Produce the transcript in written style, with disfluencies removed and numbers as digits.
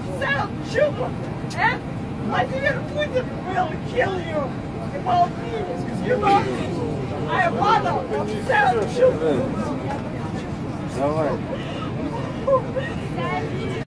obsessed, Chupa, and Vladimir Putin will kill you about me. You know, I am one of obsessed, Chupa. Давай.